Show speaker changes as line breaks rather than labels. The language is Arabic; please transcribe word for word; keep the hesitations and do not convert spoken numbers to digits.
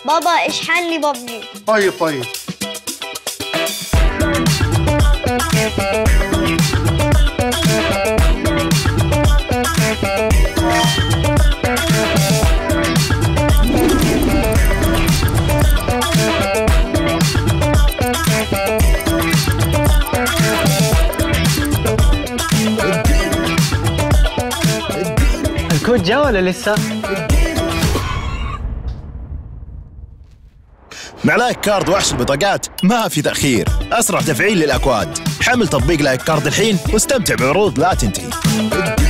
بابا اشحن لي بابجي.
طيب طيب.
الكود جا ولا لسه؟
مع لايك كارد وحش البطاقات ما في تأخير، أسرع تفعيل للأكواد. حمل تطبيق لايك كارد الحين واستمتع بعروض لا تنتهي.